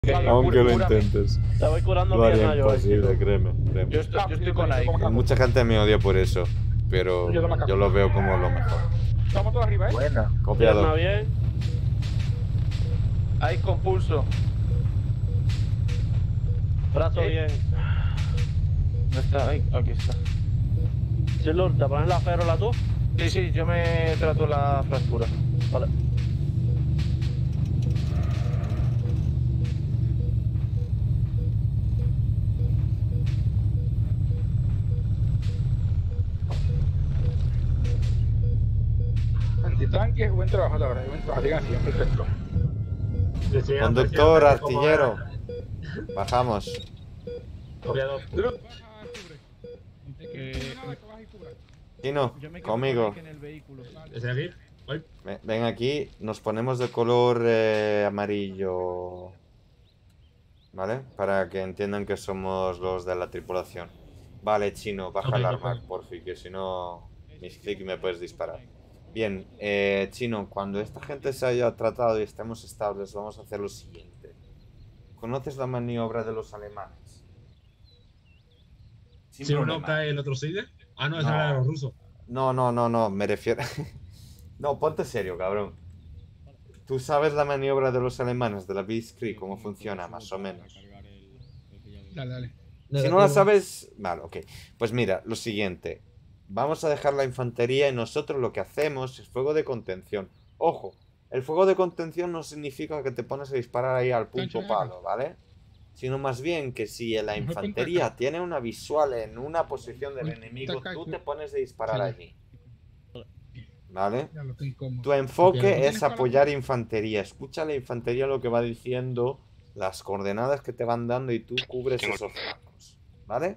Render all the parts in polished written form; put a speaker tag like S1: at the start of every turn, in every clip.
S1: Aunque lo intentes.
S2: Te voy curando
S1: Lo haría
S2: pierna yo.
S1: imposible, créeme.
S2: Yo estoy con ahí.
S1: Mucha gente me odia por eso, pero yo lo veo como lo mejor.
S3: Estamos todos arriba, ¿eh?
S4: Buena.
S2: Pierna
S1: Copiado.
S2: bien. Ahí con pulso. Brazo bien. ¿Dónde está? Ahí, aquí está. Chilur, ¿te pones la ferola tú? Sí, yo me trato la fractura. Vale.
S3: Antitanques, buen trabajo, la verdad. Buen trabajo. Digan así, perfecto.
S1: Conductor, artillero. Bajamos.
S4: Copiado.
S1: Tino, conmigo.
S4: ¿Desde aquí? Voy.
S1: Ven aquí, nos ponemos de color amarillo. ¿Vale? Para que entiendan que somos los de la tripulación. Vale, Chino, baja el arma, porfi, que si no, mis clics me puedes disparar. Bien, Chino, cuando esta gente se haya tratado y estemos estables, vamos a hacer lo siguiente. ¿Conoces la maniobra de los alemanes?
S4: Sin si problema. Uno cae, el otro sigue. Ah, no, ese era los rusos.
S1: No, me refiero... No, ponte serio, cabrón. ¿Tú sabes la maniobra de los alemanes, de la Blitzkrieg, cómo funciona, más o menos?
S3: Dale.
S1: Si no la sabes... Vale, ok. Pues mira, lo siguiente. Vamos a dejar la infantería y nosotros lo que hacemos es fuego de contención. Ojo, el fuego de contención no significa que te pones a disparar ahí al punto palo, ¿vale? Sino más bien que si la infantería tiene una visual en una posición del enemigo, tú te pones a disparar allí. ¿Vale? Tu enfoque es apoyar infantería. Escucha la infantería lo que va diciendo, las coordenadas que te van dando y tú cubres esos flancos. ¿Vale?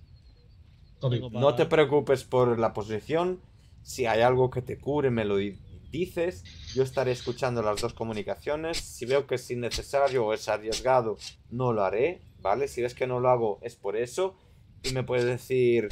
S1: No te preocupes por la posición. Si hay algo que te cubre, me lo dices. Yo estaré escuchando las dos comunicaciones. Si veo que es innecesario o es arriesgado, no lo haré, ¿vale? Si ves que no lo hago, es por eso. Y me puedes decir...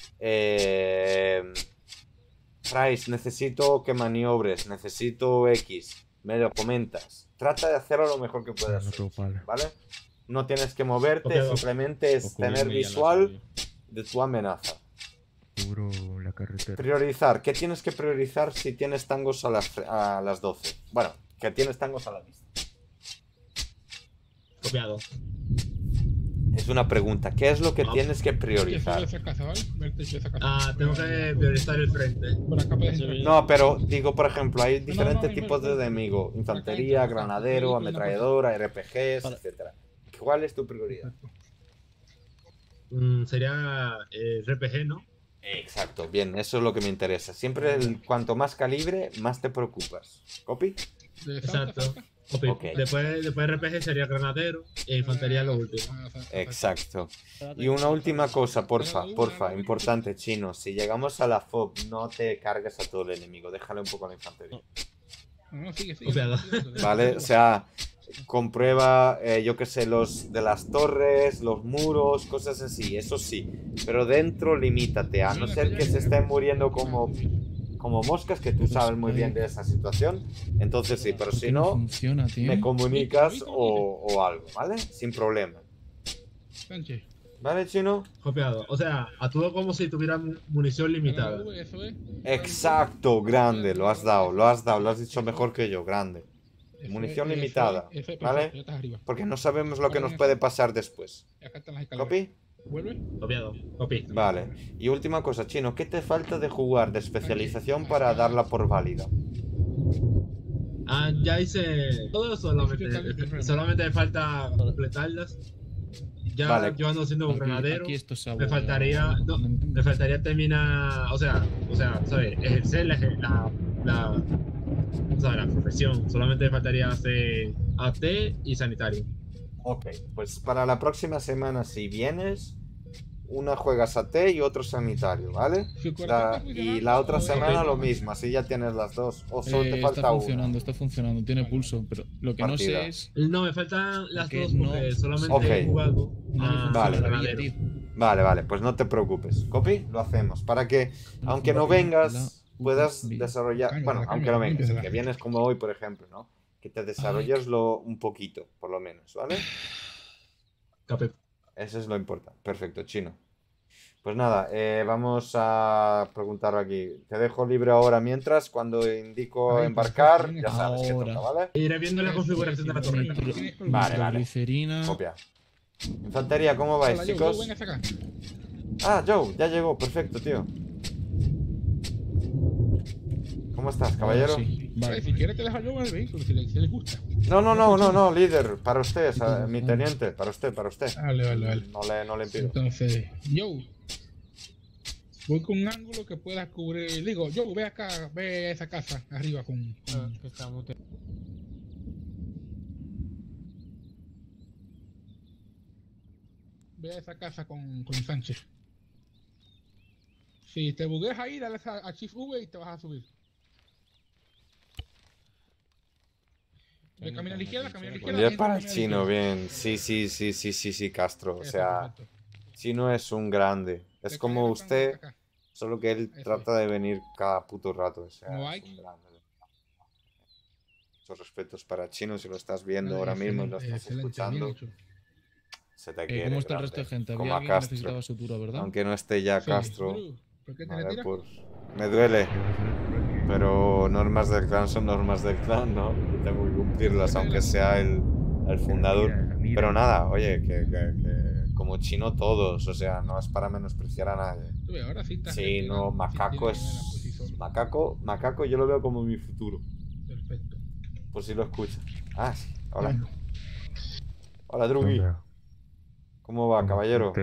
S1: Price, necesito que maniobres, necesito X. Me lo comentas. Trata de hacerlo lo mejor que puedas, ¿vale? No tienes que moverte, simplemente es tener visual de tu amenaza.
S5: La carretera.
S1: Priorizar. ¿Qué tienes que priorizar si tienes tangos a las 12? Bueno, que tienes tangos a la vista.
S4: Copiado.
S1: Es una pregunta. ¿Qué es lo que tienes que priorizar?
S4: Tengo que priorizar el frente.
S1: No, pero digo, por ejemplo, hay diferentes tipos de enemigo. Infantería, granadero, ametralladora, RPGs, etcétera. ¿Cuál es tu prioridad?
S4: Sería RPG, ¿no?
S1: Exacto, bien, eso es lo que me interesa. Siempre, cuanto más calibre, más te preocupas. ¿Copy?
S4: Exacto. Okay. Después RPG sería granadero e infantería lo último.
S1: Exacto. Y una última cosa, porfa, importante, Chino. Si llegamos a la FOB, no te cargues a todo el enemigo. Déjale un poco a la infantería. Vale, o sea, comprueba, yo que sé, los de las torres, los muros, cosas así, eso sí. Pero dentro limítate, a no ser que se estén muriendo como moscas, que tú sabes muy bien de esa situación. Entonces sí, pero si no, me comunicas o algo, ¿vale? Sin problema. ¿Vale, Chino?
S4: Copiado. O sea, actúo como si tuviera munición limitada.
S1: Exacto, grande, lo has dado, lo has dicho mejor que yo, grande. Munición limitada, ¿vale? Porque no sabemos lo que nos puede pasar después. ¿Copy?
S4: Copiado. Copy.
S1: Vale. Y última cosa, Chino, ¿qué te falta de jugar de especialización para darla por válida?
S4: Ya hice todo, solamente me falta completarlas. Ya vale. Yo ando haciendo un granadero. Me faltaría terminar, o sea, ¿sabes? Ejercer la profesión. Solamente me faltaría hacer AT y sanitario.
S1: Ok, pues para la próxima semana, si vienes, una juegas AT y otro sanitario, ¿vale? Y la otra semana lo mismo, así ya tienes las dos. O solo te falta una.
S5: Está funcionando, tiene pulso, pero lo que no sé es...
S4: No, me faltan las dos porque solamente he jugado.
S1: Vale, pues no te preocupes. ¿Copy? Lo hacemos. Para que, aunque no vengas, puedas desarrollar... Bueno, aunque no vengas, que vienes como hoy, por ejemplo, ¿no? que te desarrolles un poquito, por lo menos, ¿vale?
S4: Cape.
S1: Eso es lo importante. Perfecto, chino. Pues nada, vamos a preguntar aquí. Te dejo libre ahora mientras, cuando indico embarcar, ya sabes que toca, ¿vale?
S4: Iré viendo la configuración de la torreta.
S1: Vale. Copia. Infantería, ¿cómo vais, chicos? Ah, Joe, ya llegó, perfecto, tío. ¿Cómo estás, caballero?
S3: Vale, si quieres te dejo yo en el vehículo, si le gusta.
S1: No, líder, para usted, mi teniente, para usted.
S3: Vale.
S1: No le impido.
S3: Entonces, Joe, voy con un ángulo que pueda cubrir. Digo, Joe, ve acá, ve esa casa arriba con que estamos. Ve a esa casa con Sánchez. Si te bugueas ahí, dale a Shift V y te vas a subir. Camina a la izquierda,
S1: Un día para el chino, bien. Sí, Castro. O sea, Chino es un grande. Es como usted, solo que él trata de venir cada puto rato. O sea, es un grande. Muchos respetos para Chino, si lo estás viendo ahora mismo y lo estás escuchando. Se te quiere,
S5: ¿cómo está el resto de gente?
S1: Como
S5: Había
S1: a
S5: alguien que necesitaba sutura, ¿verdad?
S1: Aunque no esté ya Castro.
S3: ¿Por qué te
S1: Vale,
S3: retiras?
S1: pues, me duele. Pero normas del clan son normas del clan, ¿no? Yo tengo que cumplirlas, aunque sea el fundador. Pero nada, oye, que como Chino todos, o sea, no es para menospreciar a nadie. Sí, no, Macaco es... Macaco yo lo veo como mi futuro.
S3: Perfecto.
S1: Por si lo escuchas. Ah, sí, hola. Hola, Drugi. ¿Cómo va, caballero?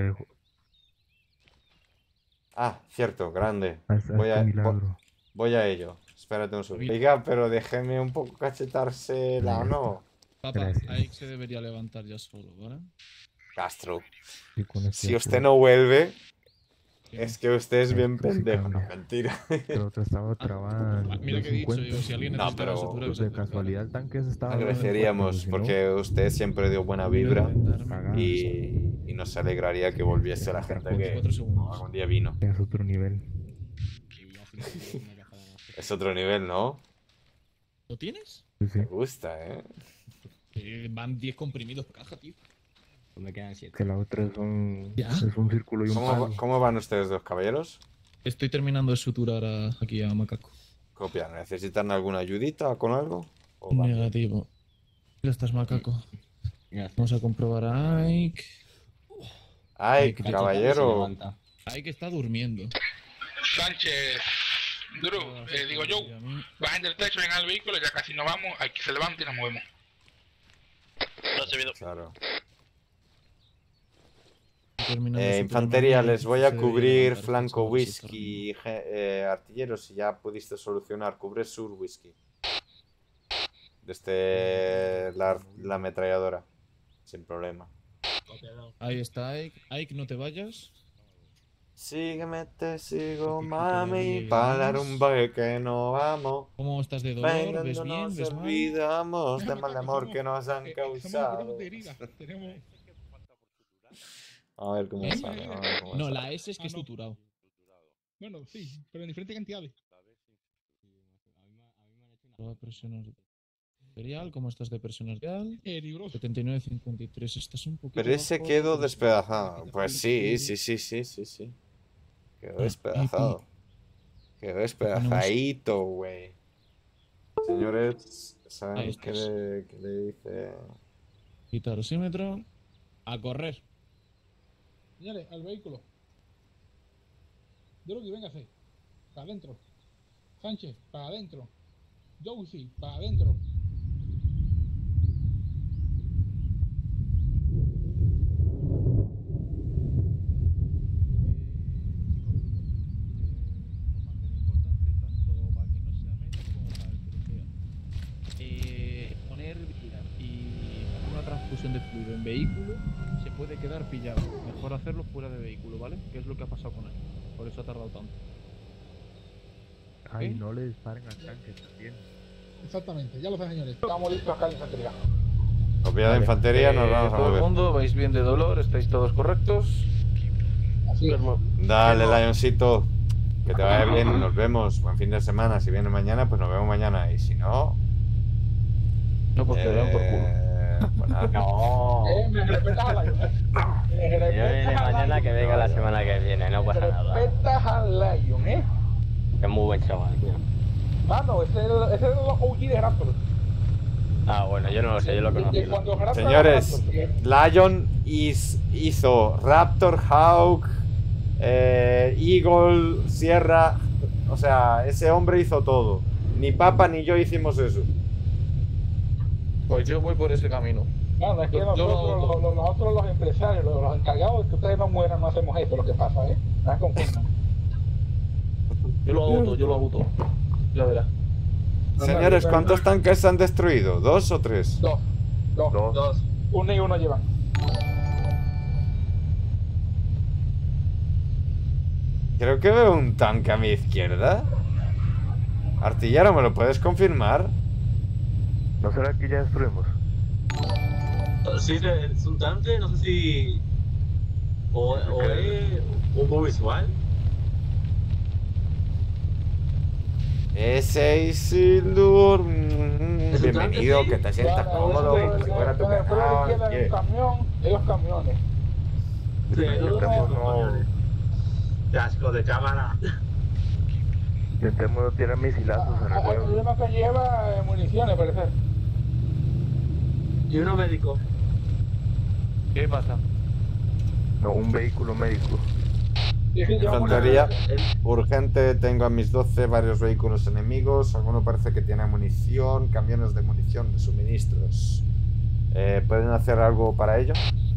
S1: Ah, cierto, grande. Voy a ello. Espérate un segundo. Oiga, pero déjeme un poco cachetársela, ¿no?
S5: Papá, Ike se debería levantar ya solo, ¿vale?
S1: Castro, si usted no vuelve, es que usted es bien pendejo. No, mentira.
S6: Pero te estaba trabando.
S5: Mira que he dicho yo, si alguien necesita
S1: pero
S5: sutura,
S6: de casualidad el tanque se estaba...
S1: Agradeceríamos, porque usted siempre dio buena vibra y nos alegraría que volviese la gente que algún día vino.
S6: Es otro nivel.
S1: Es otro nivel, ¿no?
S5: ¿Lo tienes?
S6: Sí.
S1: Me gusta, ¿eh?
S5: Van 10 comprimidos por caja, tío.
S6: Me quedan 7. Que la otra es un círculo y un palo.
S1: ¿Cómo van ustedes dos, caballeros?
S5: Estoy terminando de suturar aquí a Macaco.
S1: Copia, ¿necesitan alguna ayudita con algo?
S5: Negativo. Ya estás, Macaco. Vamos a comprobar a Ike.
S1: Ike, caballero.
S5: Ike está durmiendo.
S3: Sánchez, Drew, digo yo, bajen del techo, vengan al vehículo, ya casi nos vamos, hay que se levante y nos movemos.
S1: Claro.
S5: Infantería,
S1: infantería, les voy a cubrir flanco whisky, artilleros, si ya pudiste solucionar, cubre sur whisky. Desde la ametralladora, sin problema.
S5: Ahí está Ike. Ike, no te vayas.
S1: Sígueme, te sigo, mami, para dar un baile que no vamos.
S5: ¿Cómo estás de dolor?
S1: Venga,
S5: ¿Ves
S1: no
S5: bien?
S1: nos
S5: ¿Ves mal?
S1: olvidamos del mal amor que nos han causado. A ver cómo sale.
S5: No, la S es que es suturado.
S3: Bueno, sí, pero en diferentes cantidades.
S5: Presión arterial, ¿cómo estás de presión arterial? 79-53, estás un poquito.
S1: Pero ese quedó despedazado. Pues sí. Quedó despedazado. Quedó despedazadito, güey. Señores, ¿saben qué le dice?
S5: Quitar osímetro. A correr.
S3: Señores, al vehículo. Drugi, véngase. Para adentro. Sánchez, para adentro. Josie, para adentro.
S5: Poner y una transfusión de fluido en vehículo se puede quedar pillado. Mejor hacerlo fuera de vehículo, ¿vale? Que es lo que ha pasado con él. Por eso ha tardado tanto.
S6: Ay, no le disparen al tanque también.
S3: Exactamente, ya lo saben, señores. Estamos listos acá en infantería.
S1: Copia de infantería, nos vamos a
S2: todo
S1: mover.
S2: el mundo, vais bien de dolor, estáis todos correctos.
S3: Así es.
S1: Dale, Lioncito. Que te vaya bien, nos vemos. Buen fin de semana. Si viene mañana, pues nos vemos mañana. Y si no...
S5: No, porque te dan por culo.
S1: Bueno,
S7: No.
S3: Me respetas a Lion,
S7: Yo vine mañana, que venga la semana que viene, no pasa nada.
S3: respetas a Lion,
S7: Es muy buen chaval, tío.
S3: Mano, ese es el OG de Raptor.
S7: Ah, bueno, yo no lo sé, yo lo conozco.
S1: señores, Lion hizo Raptor, Hawk, Eagle, Sierra. O sea, ese hombre hizo todo. Ni Papa ni yo hicimos eso.
S5: Pues yo voy por ese camino.
S3: Bueno, es que nosotros los empresarios, los encargados, que ustedes no mueran, no hacemos eso, lo que pasa, No se confundan.
S5: Yo lo hago todo. Ya verás.
S1: Señores, ¿cuántos tanques se han destruido? ¿2 o 3?
S3: Dos. Uno y uno llevan.
S1: Creo que veo un tanque a mi izquierda. Artillero, ¿me lo puedes confirmar?
S6: ¿No será que ya destruimos?
S4: Sí, es un tanque, no sé si... O es un poco visual.
S1: Ese Isildur. Bienvenido, que te sientas cómodo, como si fuera tu canal.
S3: Ellos camiones.
S4: Sí, casco de cámara.
S6: Intentemos no tirar misilazos en el
S3: El
S6: juego.
S3: problema que lleva municiones, parece.
S4: Y uno médico.
S5: ¿Qué pasa?
S6: No, un vehículo médico.
S1: Infantería, urgente, tengo a mis 12 varios vehículos enemigos. Alguno parece que tiene munición, camiones de munición, de suministros. ¿Pueden hacer algo para ello?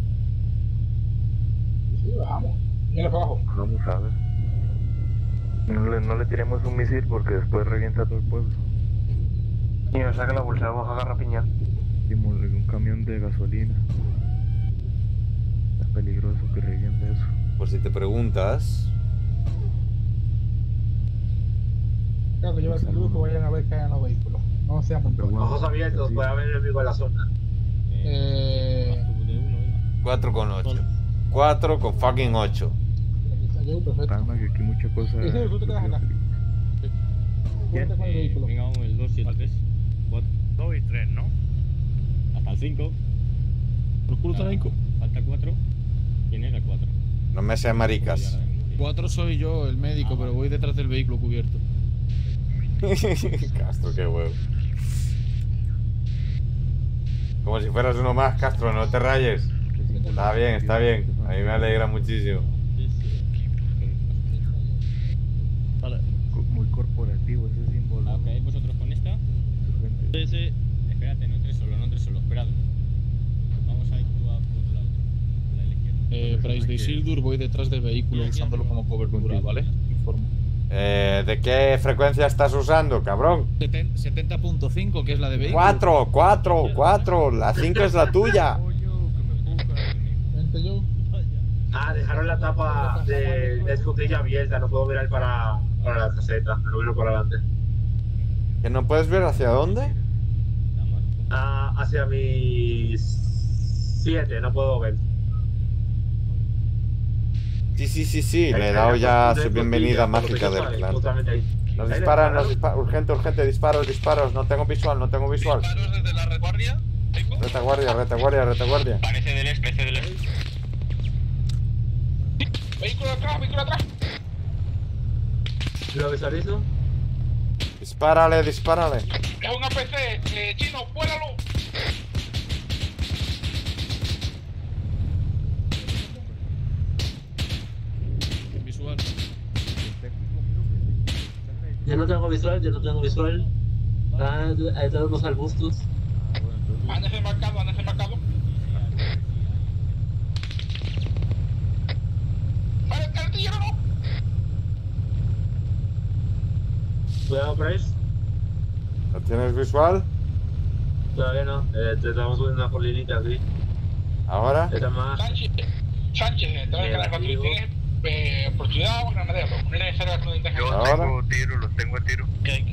S3: Sí, bajamos. Mira para abajo.
S6: Vamos a ver. No le tiremos un misil porque después revienta todo el pueblo.
S2: Y nos saca la bolsa, vamos a agarrar piña.
S6: Un camión de gasolina. Es peligroso que reviente eso.
S1: Por si te preguntas.
S3: Creo que lleva el luz que vayan a ver que hay en los vehículos. No sean montones.
S4: Ojos abiertos, puede haber enemigo en la zona.
S1: 4 con 8. 4 con fucking 8.
S3: Perfecto.
S6: Calma que aquí muchas cosas.
S3: Sí, tú te quedas acá. Cuenta con el vehículo.
S8: Venga, vamos, el 2, 7, 3. 2 y 3, ¿no? Hasta el 5.
S5: ¿Los culos están 5?
S8: Falta 4. ¿Quién era el 4?
S1: No me sean maricas.
S5: 4 soy yo, el médico, pero voy detrás del vehículo cubierto.
S1: Castro, qué huevo. Como si fueras uno más, Castro, no te rayes. Está bien, está bien. A mí me alegra muchísimo.
S8: Vale.
S6: Muy corporativo ese símbolo.
S8: Ok, vosotros con esta. Espérate, no entres solo, esperad. Vamos a ir tú a por otro lado. La izquierda.
S5: Price de Isildur, voy detrás del vehículo usándolo como cobertura, ¿vale? Informo.
S1: ¿De qué frecuencia estás usando, cabrón?
S5: 70.5, que es la de vehículo.
S1: 4. La 5 es la tuya.
S3: Vente yo.
S4: Dejaron la tapa de escotilla abierta, no puedo mirar para la caseta, pero bueno por adelante.
S1: ¿Que no puedes ver hacia dónde?
S4: Hacia mis 7, no puedo ver.
S1: Sí, le he dado ya su bienvenida mágica del clan. Nos disparan, urgente, disparos, no tengo visual.
S9: ¿Disparos desde la retaguardia?
S1: Retaguardia.
S9: Parece del este. Vehículo atrás.
S4: ¿Lo visualizo?
S1: Dispárale.
S9: Es un APC, chino, vuélalo.
S5: Visual.
S4: Yo no tengo visual. Ahí tenemos los arbustos.
S9: Ándese marcado. Vale, el artillero no.
S4: Cuidado, Price.
S1: ¿No tienes visual?
S4: Todavía no. Te estamos subiendo una colinita aquí.
S1: ¿Ahora?
S4: Esta más.
S9: Sánchez, te vas a ganar tienes oportunidad o granadero. No es necesario que no intentes.
S1: ¿Ahora?
S6: Los tengo a tiro.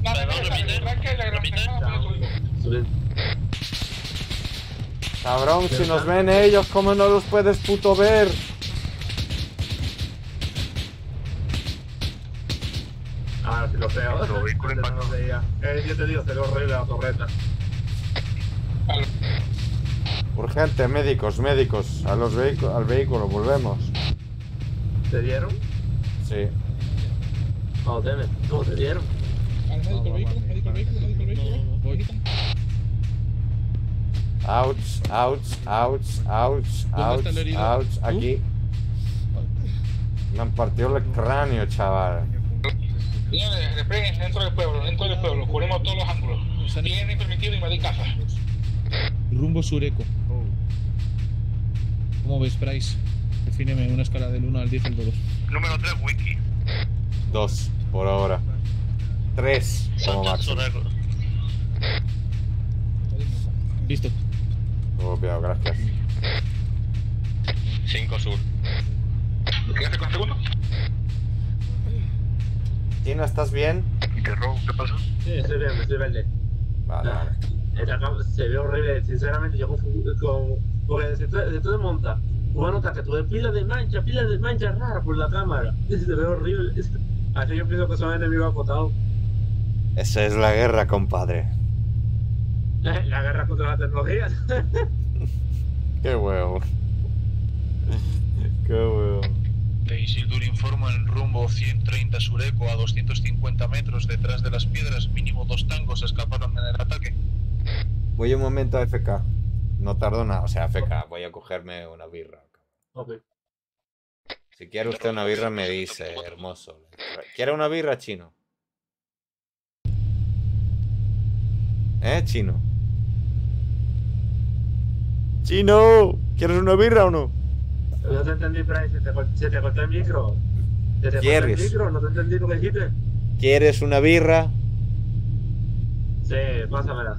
S1: Cabrón, si nos ven ellos, ¿cómo no los puedes puto ver?
S4: Si lo veo. Yo te digo, se lo rey la torreta.
S1: Urgente, médicos, médicos. A los al vehículo, volvemos.
S4: ¿Te dieron?
S1: Sí.
S4: Oh, deme. ¿Cómo te dieron?
S3: Al médico, el vehículo, médico, vehículo.
S1: Ouch, ouch, ouch, ouch, ouch, ouch. Aquí. Me han partido el cráneo, chaval.
S9: Señores, repleguen dentro del pueblo, cubrimos todos los ángulos. Tienen permitido invadir casas.
S5: Rumbo sureco. ¿Cómo ves, Bryce? Defíneme una escala del 1 al 10 el todos.
S9: Número 3, wiki.
S1: 2, por ahora. 3, como máximo.
S5: Listo.
S1: Copiado, gracias.
S9: 5 sur. ¿Qué hace con segundo?
S1: Chino, ¿estás bien?
S9: ¿Qué pasó?
S4: Sí, estoy bien, estoy verde.
S1: Vale, vale.
S4: Se ve horrible, sinceramente. Yo porque se te monta. Una nota que tuve pilas de manchas raras por la cámara. Se ve horrible. Así yo pienso que son enemigos acotados.
S1: Esa es la guerra, compadre.
S4: La guerra contra la tecnología.
S1: Qué huevo. Qué huevo.
S10: De Isildur informa en rumbo 130 sureco a 250 metros detrás de las piedras. Mínimo 2 tangos escaparon en el ataque.
S1: Voy un momento a FK. No tardo nada. O sea, FK, voy a cogerme una birra.
S4: Ok.
S1: Si quiere usted una birra me dice, hermoso. ¿Quiere una birra, Chino? Chino? ¡Chino! ¿Quieres una birra o no?
S4: No te entendí, Bryce. Se te cortó el micro. ¿Se te cortó
S1: ¿Quieres?
S4: el micro? No te entendí lo que dijiste.
S1: ¿Quieres una birra?
S4: Sí, pásamela.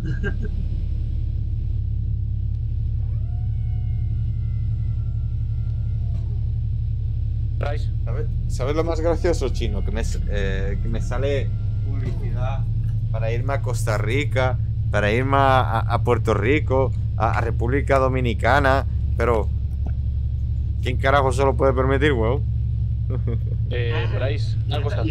S5: Bryce.
S1: ¿Sabes lo más gracioso, Chino? Que me sale publicidad para irme a Costa Rica, para irme a Puerto Rico, a República Dominicana, pero ¿quién carajo se lo puede permitir, weón?
S5: Bryce, una cosa.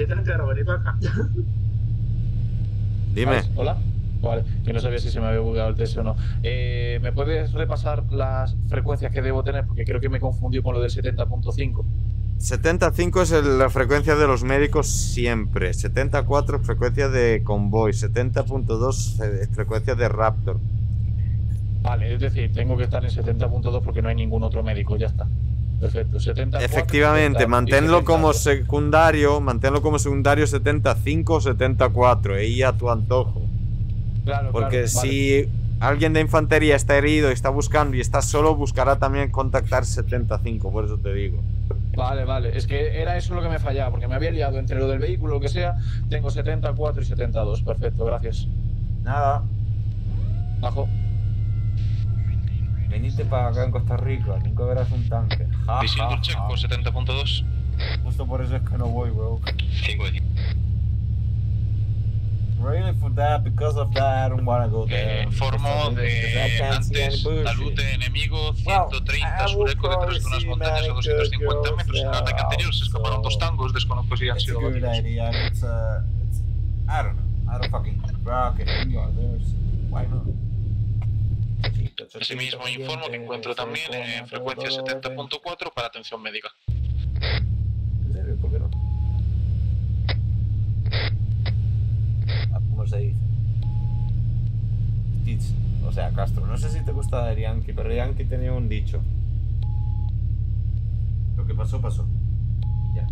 S1: Dime.
S5: Bryce, hola. Vale, que no sabía si se me había bugueado el test o no. ¿Me puedes repasar las frecuencias que debo tener? Porque creo que me confundió con lo del 70.5.
S1: 75 es la frecuencia de los médicos siempre. 74 es frecuencia de convoy. 70.2 es frecuencia de Raptor.
S5: Vale, es decir, tengo que estar en 70.2 porque no hay ningún otro médico, ya está. Perfecto, 74.
S1: Efectivamente,
S5: 70,
S1: manténlo como secundario. Manténlo como secundario 75 o 74. Ahí a tu antojo.
S5: Claro,
S1: porque
S5: claro,
S1: si alguien de infantería está herido y está buscando y está solo, buscará también contactar 75, por eso te digo.
S5: Vale, vale, es que era eso lo que me fallaba, porque me había liado entre lo del vehículo, lo que sea. Tengo 74 y 72, perfecto, gracias.
S1: Nada.
S5: Bajo.
S1: Veniste para acá en Costa Rica, nunca verás un tanque.
S10: Isildur check por 70.2.
S1: Justo por eso es que no voy, bro.
S10: 5 de 5.
S1: Really for that, because of that, I don't wanna go there.
S10: Informo de antes, talute enemigo, 130 sureco detrás de unas montañas a 250 metros. En el ataque anterior se escaparon 2 tangos, desconozco si han sido abatidos.
S1: I don't know, I don't fucking rock it. Why not?
S10: Asimismo, informo que encuentro también en frecuencia 70.4 para atención médica.
S1: ¿En serio? ¿Por qué no? ¿Cómo se dice? Stitch. O sea, Castro. No sé si te gusta Yankee, pero Yankee tenía un dicho. Lo que pasó, pasó. Ya.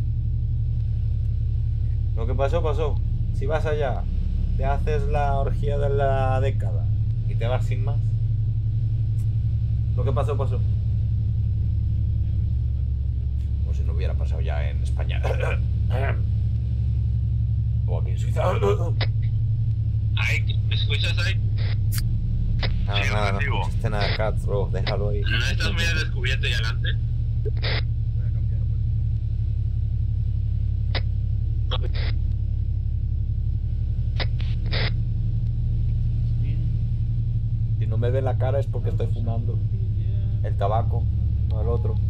S1: Lo que pasó, pasó. Si vas allá, te haces la orgía de la década y te vas sin más. Lo que pasó, pasó. Como si no hubiera pasado ya en España. O aquí en Suiza.
S9: Ay, ¿me escuchas ahí?
S1: Nada, no escuchaste nada, Cats, bro. Déjalo ahí.
S9: ¿No estás medio descubierto y adelante?
S1: Si no me ve la cara es porque estoy fumando el tabaco, no el otro.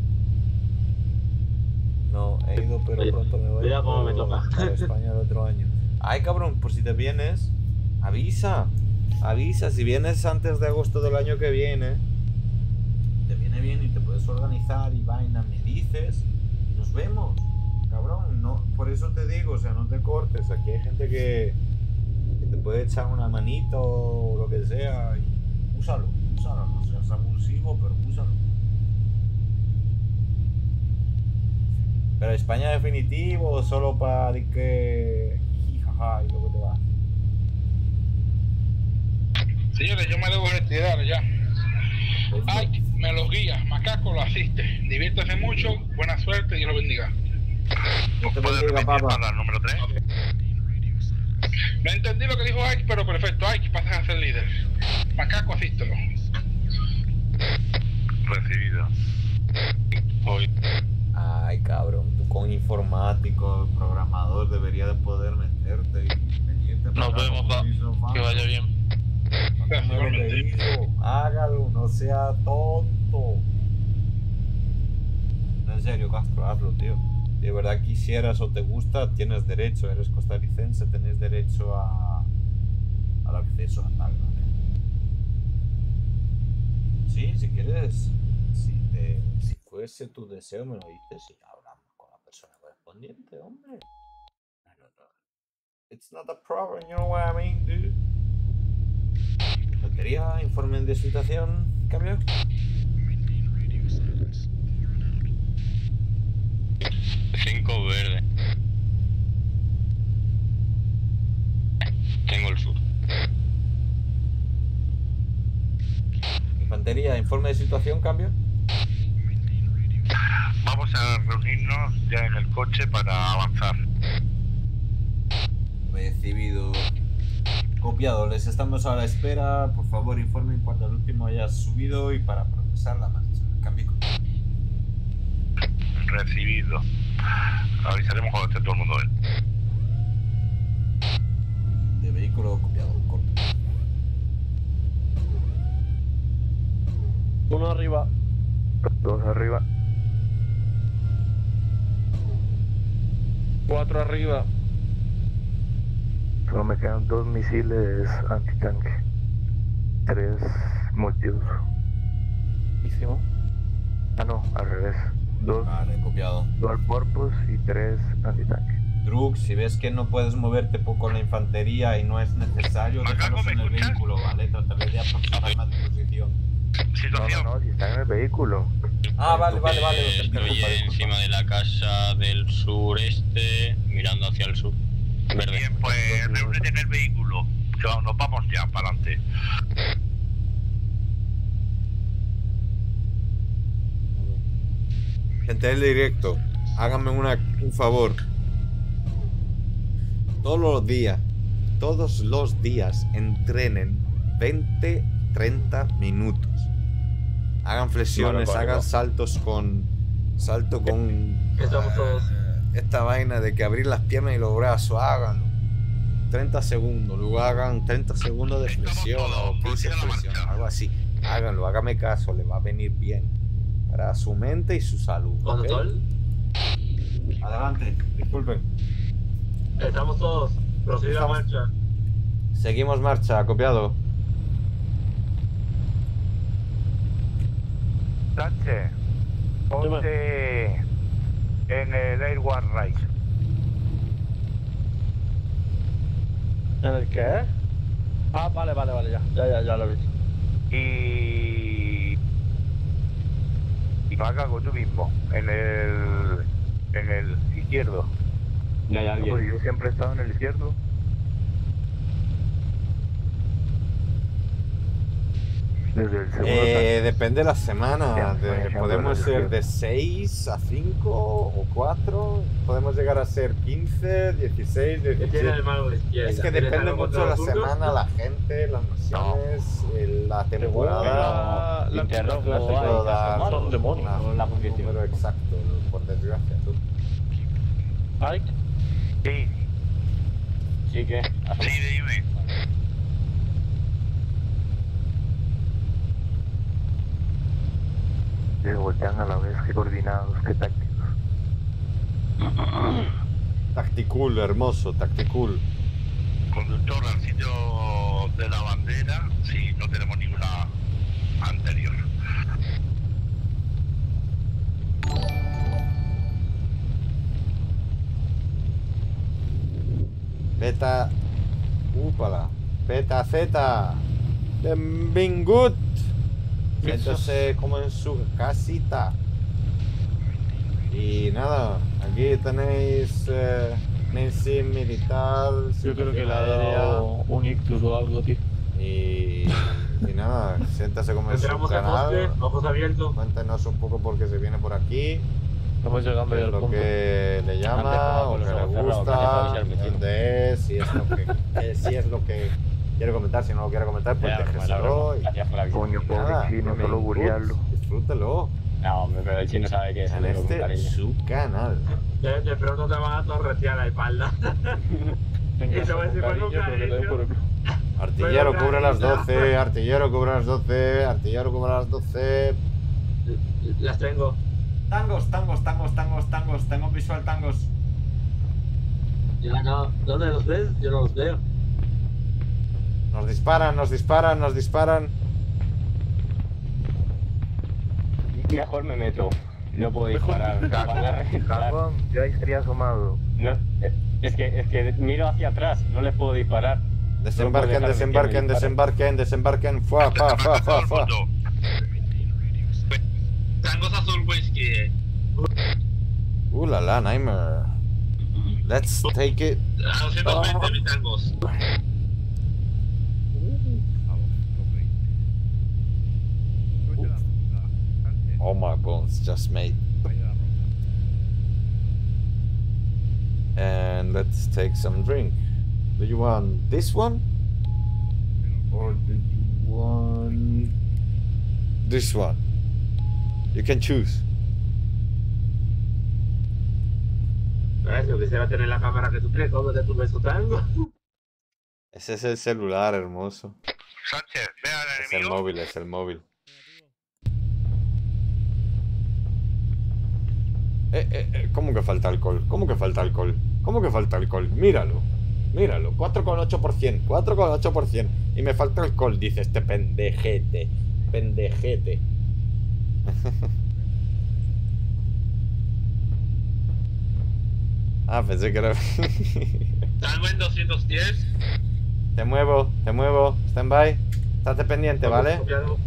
S1: No, he ido, pero pronto me voy.
S4: Mira cómo me toca.
S1: A España el otro año. Ay, cabrón, por si te vienes, avisa. avisa, si vienes antes de agosto del año que viene, te viene bien y te puedes organizar y vaina, me dices y nos vemos, cabrón, no, por eso te digo, o sea, no te cortes, aquí hay gente que te puede echar una manito o lo que sea, y úsalo, no seas abusivo, pero úsalo. Pero España definitivo o solo para que jaja y luego te vas.
S9: Señores, yo me debo retirar ya. Ay, me los guía, Macaco lo asiste. Diviértase mucho, buena suerte y Dios lo bendiga.
S1: No te bendiga, papá.
S10: Número 3.
S9: No entendí lo que dijo Ike, pero perfecto. Ike, pasas a ser líder. Macaco, asístelo.
S10: Recibido. Hoy.
S1: Ay, cabrón, tú con informático, programador, debería de poder meterte y venirte.
S10: Nos vemos, va. Que vaya bien.
S1: Hágalo, no sea tonto. En serio, Castro, hazlo, tío. Si de verdad quisieras o te gusta, tienes derecho. Eres costarricense, tenés derecho al acceso a tal, ¿vale? Sí, si quieres, si fuese tu deseo, me lo dices y hablamos con la persona correspondiente, hombre. No. It's not a problem, you know what I mean, dude. Batería, informe de situación, cambio.
S10: Cinco verde. Tengo el sur.
S1: Infantería, informe de situación, cambio.
S10: Vamos a reunirnos ya en el coche para avanzar.
S1: Recibido. Copiado, les estamos a la espera. Por favor, informen cuando el último haya subido y para procesar la marcha. Cambio.
S10: Recibido. Avisaremos cuando esté todo el mundo bien.
S1: De vehículo copiado, corto.
S2: Uno arriba.
S6: Dos arriba.
S2: 4 arriba.
S6: Solo me quedan 2 misiles antitanque. 3 multiuso.
S2: Hicimos.
S6: Ah, no, al revés. 2
S1: vale, copiado.
S6: Dual purpose y 3 antitanque.
S1: Druk, si ves que no puedes moverte con la infantería y no es necesario, déjalos en el vehículo, ¿vale? Trataré de aproximarme a tu posición.
S6: No, si están en el vehículo.
S1: Ah, vale.
S10: Estoy encima de la casa del sureste, mirando hacia el sur. Verde. Bien, pues reúnete en el vehículo. Nos vamos ya para adelante.
S1: Gente del directo, háganme un favor. Todos los días entrenen 20-30 minutos. Hagan flexiones, hagan saltos con esta vaina de que abrir las piernas y los brazos, háganlo. 30 segundos, luego hagan 30 segundos de flexión o 15 flexiones, algo así. Háganlo, hágame caso, le va a venir bien para su mente y su salud. ¿Okay? Adelante, disculpen.
S4: Estamos todos, prosigue la marcha.
S1: Seguimos marcha, copiado.
S6: Sánchez, ponte en el Air One Right.
S2: ¿En el qué? Ah, vale, ya lo he visto.
S6: Y haga con tú mismo, en el izquierdo.
S7: Ya hay alguien.
S6: Pues yo siempre he estado en el izquierdo. Desde el segundo
S1: depende de la semana. Podemos ser de 6 a 5 o 4. Podemos llegar a ser 15, 16, 17. Es que depende mucho de la semana, la gente, las misiones, la temporada.
S7: La interroga,
S1: son demonios. Un número exacto, por desgracia.
S2: ¿Ay?
S6: Sí.
S7: Sí, ¿qué?
S10: Sí, dime.
S6: Se voltean a la vez, qué coordinados, qué tácticos.
S1: Tacticool, hermoso, tacticool.
S10: Conductor al sitio de la bandera, sí, no tenemos ninguna anterior.
S1: Beta. Úpala. Beta Z. Benvingut. Siéntose como en su casita. Y nada, aquí tenéis Nancy militar.
S2: Yo creo que le ha dado un ictus o algo, tío.
S1: Y nada, siéntase como en su canal.
S4: Ojos abiertos.
S1: Cuéntenos un poco por qué se viene por aquí.
S2: Estamos llegando ya al
S1: lo
S2: punto.
S1: Que le llama, o que le gusta, dónde es, si es lo que quiere comentar. Si no lo quiere comentar, pues déjeselo.
S6: Coño, pobre chino, solo bulearlo.
S1: Disfrútelo.
S7: No, hombre, pero el chino sabe que es
S1: en su canal.
S4: De pronto te van a torretear la espalda. Y te voy a decir, pues nunca
S1: Artillero cubre las 12, artillero cubre las 12, artillero cubre las 12.
S4: Las tengo.
S1: Tangos, tengo visual tangos.
S4: Ya no, ¿dónde los ves? Yo no los veo.
S1: Nos disparan.
S7: Mejor me meto. No puedo disparar.
S6: Cagón, yo ahí estaría asomado.
S7: No, es que miro hacia atrás, no les puedo disparar.
S1: Desembarquen. Fua.
S10: Tangos azul whisky.
S1: La la, Nightmare. Let's take it.
S10: A 220 mis tangos.
S1: Oh my bones just made. And let's take some drink. Do you want this one? Or do you want this one? You can choose.
S4: Yo quisiera tener la cámara que tú crees, ¿cómo te tuve su tango?
S1: Ese es el celular, hermoso.
S10: Sánchez, ve al enemigo.
S1: Es el móvil. ¿Cómo que falta alcohol? Míralo. 4,8%. 4,8%. Y me falta alcohol, dice este pendejete. Pensé que era...
S10: Tango en 210.
S1: Te muevo. Stand by. Estate pendiente, ¿vale?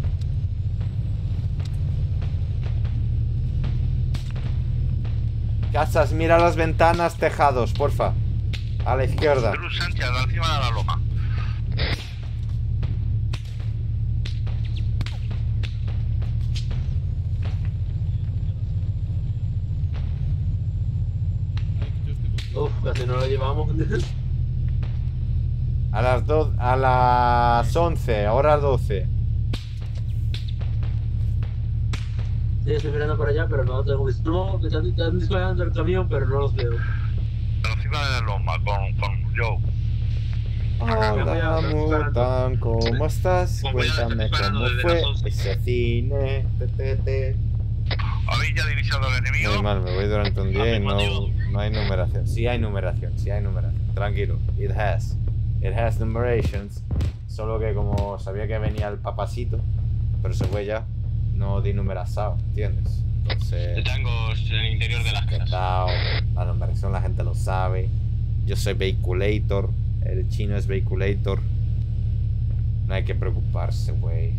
S1: Casas, mira las ventanas, tejados, porfa. A la izquierda.
S10: Cruz Sánchez, encima de la loma.
S4: Casi no lo llevamos.
S1: A las 11, ahora 12.
S4: Sí, estoy mirando por allá, pero no tengo visto. No, me están disparando el camión, pero no los veo.
S10: Encima de la loma, con Joe.
S1: Hola, Mutan, ¿cómo estás? Cuéntame cómo fue ese cine.
S10: ¿Habéis ya divisado al enemigo?
S1: Muy mal, me voy durante un día y no hay numeración. Sí hay numeración. Tranquilo. It has numerations. Solo que como sabía que venía el papacito, pero se fue ya, no di numerazado, ¿entiendes? Entonces...
S10: Tangos en el interior de las casas.
S1: La numeración la gente lo sabe. Yo soy Vehiculator. El chino es Vehiculator. No hay que preocuparse, güey.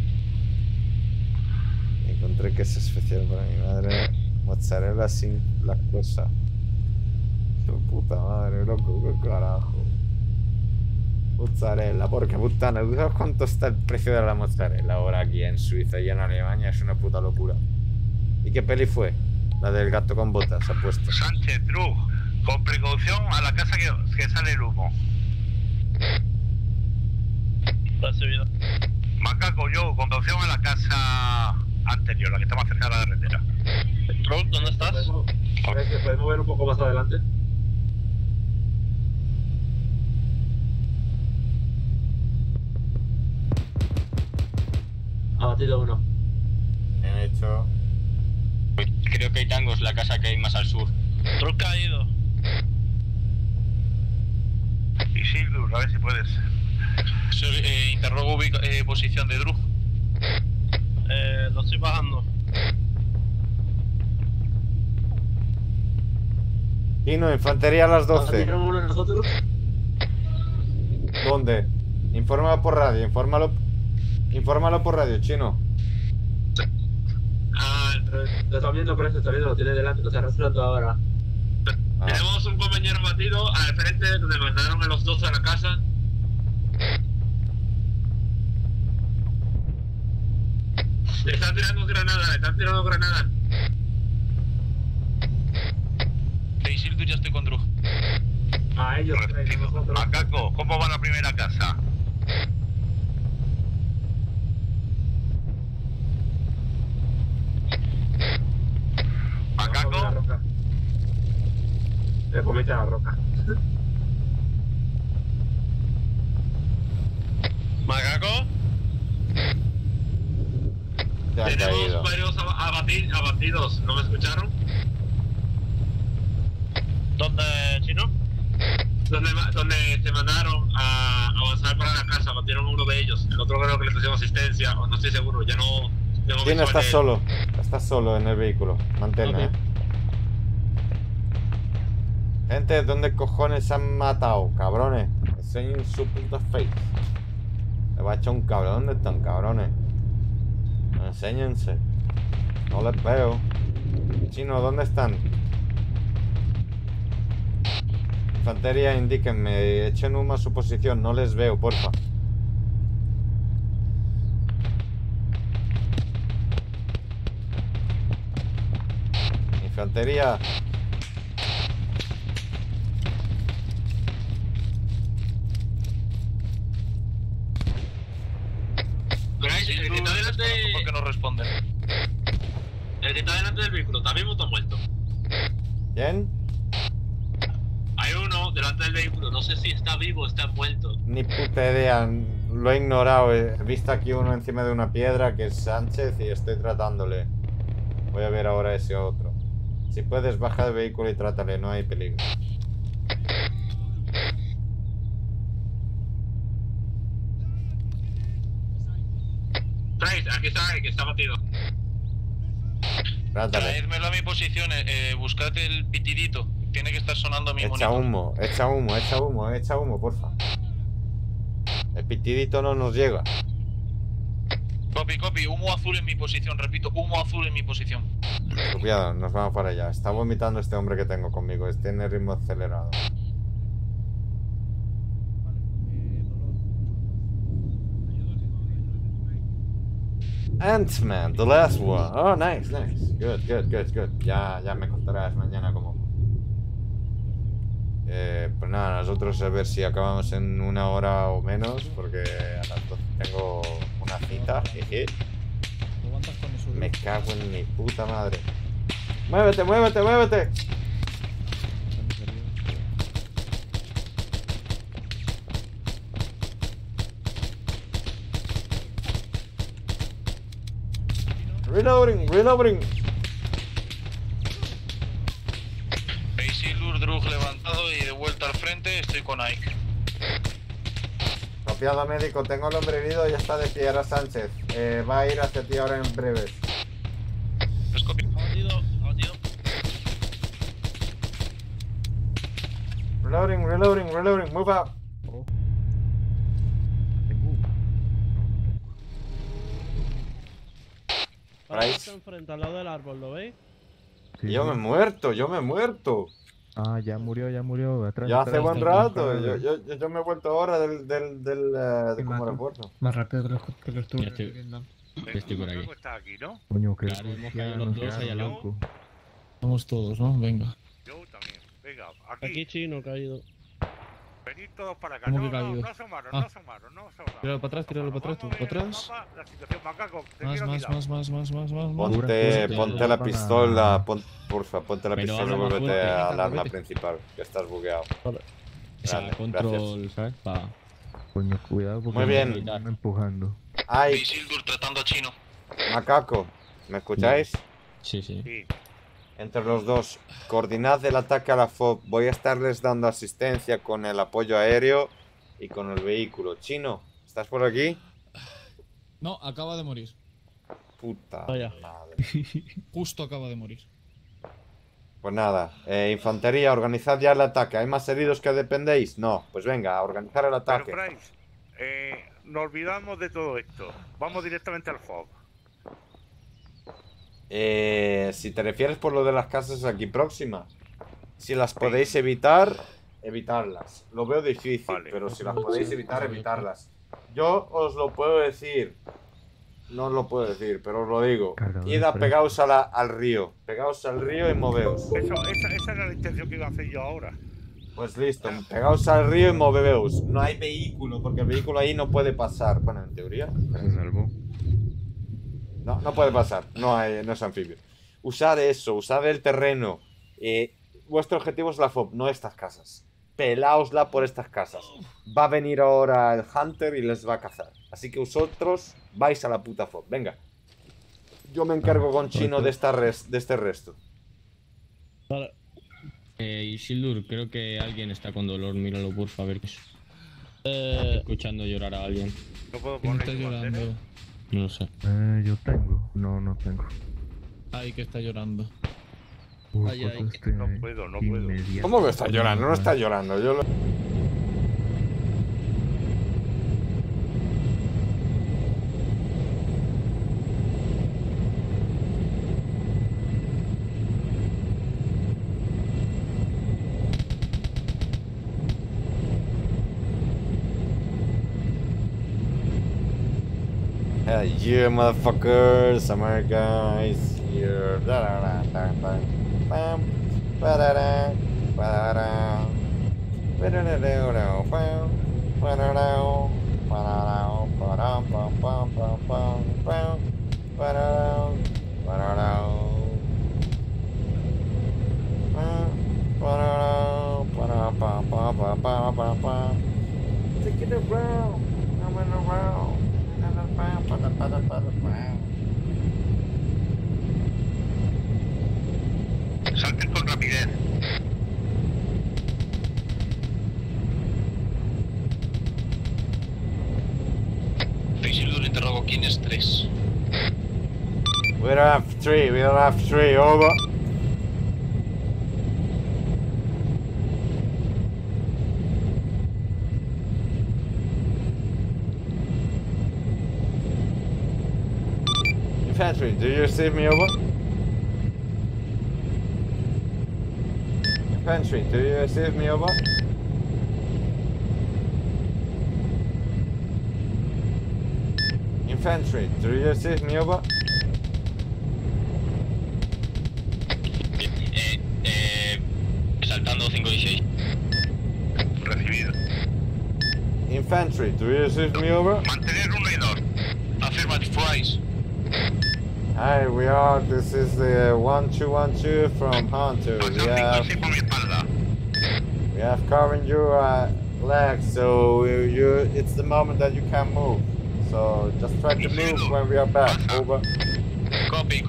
S1: Encontré queso especial para mi madre. Mozzarella sin lactosa. Su puta madre, loco, qué carajo. Mozzarella, porque puttana, ¿tú sabes cuánto está el precio de la mozzarella ahora aquí en Suiza y en Alemania? Es una puta locura. ¿Y qué peli fue? La del gato con botas, apuesto.
S10: Sánchez, Drug, con precaución a la casa que sale el humo. Recibido. Macaco, yo, con precaución a la casa anterior, la que está más cerca de la carretera. Drug, ¿dónde estás?
S4: ¿Se puede mover un poco más adelante? Ha batido uno.
S1: Bien hecho.
S7: Creo que hay tangos, la casa que hay más al sur.
S10: Drug caído. Y Sildur, a ver si puedes Interrogo posición de Drew.
S2: Lo estoy bajando.
S1: Chino, infantería a las 12.
S2: uno de nosotros?
S1: ¿Dónde? Infórmalo por radio, infórmalo por radio, Chino.
S4: Lo está viendo, por eso está viendo, lo tiene delante, lo está arrastrando ahora.
S10: Tenemos un compañero batido al frente donde mandaron a los dos a la casa. Le están tirando granada, Sildur, ya estoy con Drew.
S4: A ellos.
S10: Macaco, ¿cómo va la primera casa? Macaco.
S4: Le comete a la roca.
S10: Macaco.
S1: Ya han
S10: Tenemos
S1: caído.
S10: varios abatidos, ¿no me escucharon? ¿Dónde, Chino? Donde se mandaron a avanzar para la casa, abatieron a uno de ellos. El otro creo que le pusieron asistencia, o no estoy seguro, ya no tengo
S1: ¿Quién
S10: visual
S1: está
S10: de él.
S1: solo? Estás solo en el vehículo. Manténme. Gente, ¿dónde cojones se han matado? Cabrones. Enseñen su puta face. Me va a echar un cable. ¿Dónde están, cabrones? Enséñense. No les veo. Chino, ¿dónde están? Infantería, indíquenme. Echen humo a su posición. No les veo, porfa. Infantería.
S10: El que está delante... ¿Por qué no responde? El que está delante del vehículo, ¿está vivo o está muerto?
S1: ¿Quién?
S10: Hay uno delante del vehículo, no sé si está vivo o está muerto.
S1: Ni puta idea. Lo he ignorado. He visto aquí uno encima de una piedra que es Sánchez y estoy tratándole. Voy a ver ahora ese otro. Si puedes, baja del vehículo y trátale, no hay peligro.
S10: Trace, aquí está, que está batido.
S1: Trátale.
S10: Traédmelo a mi posición, buscad el pitidito. Tiene que estar sonando a mi
S1: Echa humo, echa humo, echa humo, echa humo, porfa. El pitidito no nos llega.
S10: Copy, humo azul en mi posición, repito, humo azul en mi posición.
S1: Cuidado, nos vamos para allá. Está vomitando este hombre que tengo conmigo. Está en el ritmo acelerado. Ant-Man, the last one. Oh, nice. Good. Ya me contarás mañana cómo. Pues nada, nosotros a ver si acabamos en 1 hora o menos, porque a las 12 tengo una cita, jeje. Me cago en mi puta madre. ¡Muévete! Reloading.
S10: Sildur, Drug levantado y de vuelta al frente, estoy con Ike.
S1: Copiado médico, tengo el hombre herido, ya está de pie, era Sánchez. Va a ir hacia ti ahora en breves.
S10: Abatido.
S1: Reloading, move up.
S2: Está enfrente, al lado del árbol, ¿lo veis?
S1: Sí, yo me he muerto.
S6: Ah, ya murió. Atrás,
S1: ya hace
S6: atrás,
S1: buen
S6: atrás,
S1: rato.
S6: atrás.
S1: Yo me he vuelto ahora del como refuerzo.
S11: Más rápido que lo estuve viendo.
S8: Estoy por aquí.
S10: Está aquí, ¿no?
S6: Coño, que
S8: Claro, hemos caído los dos ahí al lado.
S5: Vamos todos, ¿no? Venga.
S10: Yo también. Venga,
S2: Aquí Chino caído.
S10: Venid todos para acá.
S5: ¿Cómo que caído?
S10: No asomaros.
S5: Tíralo para atrás, tú para atrás.
S10: La situación, Macaco,
S1: Ponte la pistola, porfa, ponte la
S8: Pero
S1: pistola y
S8: habla más
S1: vuélvete
S8: fuerte,
S1: al arma
S8: vete.
S1: principal, que estás bugueado.
S8: O sea, control, ¿sabes?
S6: Coño, cuidado porque
S1: Muy bien.
S6: me están empujando.
S1: Ay,
S10: Sildur tratando a Chino.
S1: Macaco, ¿me escucháis?
S8: Sí.
S1: Entre los dos, coordinad el ataque a la FOB. Voy a estarles dando asistencia con el apoyo aéreo y con el vehículo. Chino, ¿estás por aquí?
S11: No, acaba de morir.
S1: Puta
S2: Vaya.
S1: madre.
S11: Justo acaba de morir.
S1: Pues nada, infantería, organizad ya el ataque. ¿Hay más heridos que dependéis? No, pues venga, a organizar el ataque.
S12: Pero Price, nos olvidamos de todo esto. Vamos directamente al FOB.
S1: Si te refieres por lo de las casas aquí próximas, si las podéis evitar, evitarlas. Lo veo difícil, vale, pero si las podéis evitar, evitarlas. Yo os lo puedo decir. No os lo puedo decir, pero os lo digo. Id a pegaos al río. Pegaos al río y moveos.
S12: Esa era la intención que iba a hacer yo ahora.
S1: Pues listo, pegaos al río y moveos. No hay vehículo, porque el vehículo ahí no puede pasar. Bueno, en teoría.
S6: Se salvó.
S1: No puede pasar. No es anfibio. Usad eso, usad el terreno. Vuestro objetivo es la FOB, no estas casas. Pelaosla por estas casas. Va a venir ahora el Hunter y les va a cazar. Así que vosotros vais a la puta FOB. Venga. Yo me encargo con Chino de este resto.
S2: Vale.
S8: Isildur, creo que alguien está con dolor. Míralo, porfa, a ver qué es. Escuchando llorar a alguien.
S12: No puedo
S11: ¿Quién
S12: poner
S11: está llorando?
S8: No lo sé.
S6: Yo tengo. No tengo.
S11: Ay, que está llorando.
S2: Ay.
S12: No puedo.
S1: ¿Cómo que está llorando? No está llorando. Yo lo... Hell yeah, motherfuckers, summer guys, here. Take it around, coming around.
S10: Salten con rapidez. Isildur, interrogo, ¿quién es 3?
S1: We don't have 3, over. Infantry, do you receive me, over? Infantry, do you receive me, over? Infantry, do you receive me, over?
S10: Saltando 5 y 6. Recibido.
S1: Infantry, do you receive me, over?
S10: Mantener 1 y 2. Affirmative, Price.
S1: Hi, we are. This is the 1212 from Hunter. We have covering your legs, so it's the moment that you can move. So just try to move when we are back. Over.
S10: Copy.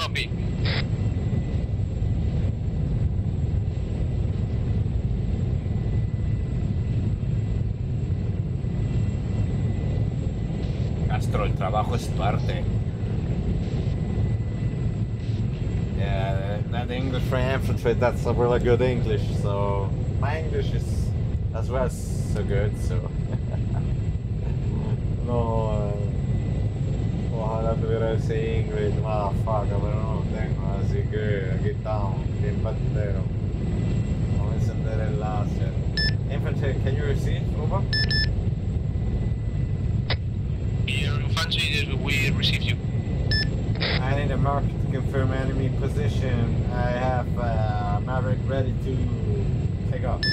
S1: Castro, el trabajo es tu arte. Yeah, that English for infantry, that's a really good English, so my English is as well so good, so no, ojalá tuviera ese English, motherfucker, pero no lo tengo, así que aquí estamos, bien bandero. Vamos a encender el láser. Infantry, can you receive? Over?
S10: Here, infantry, we receive you.
S1: I need a marker to confirm enemy position. I have Maverick ready to take off.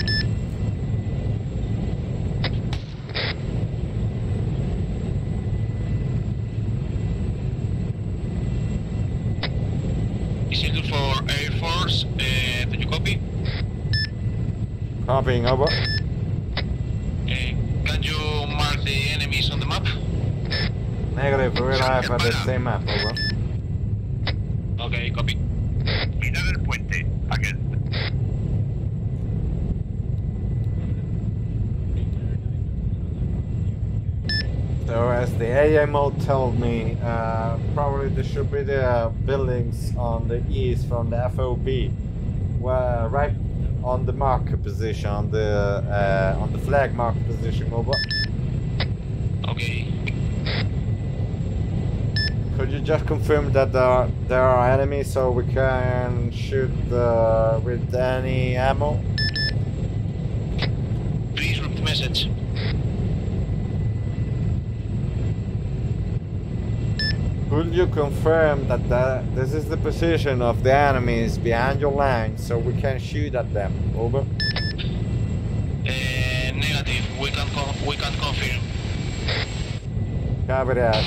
S10: Isildur for Air Force, do you copy?
S1: Copying, over.
S10: Can you mark the enemies on the map?
S1: Negative, we will have the same map, over.
S10: Okay, copy. Mirad el puente, aquel.
S1: As the AMO told me, probably there should be the buildings on the east from the FOB, where right on the marker position, on the flag marker position. Over.
S10: Okay.
S1: Could you just confirm that there are enemies so we can shoot with any ammo?
S10: Please repeat the message.
S1: Could you confirm that this is the position of the enemies behind your line so we can shoot at them? Over.
S10: Negative. We can confirm.
S1: Copy that.